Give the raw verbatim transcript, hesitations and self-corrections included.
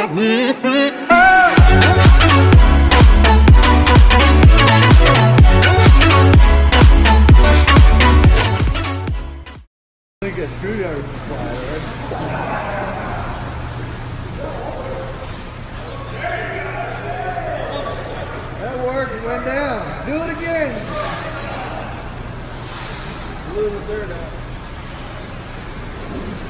think a screwdriver supply, right? That worked, it went down. Do it again. Blew the third out.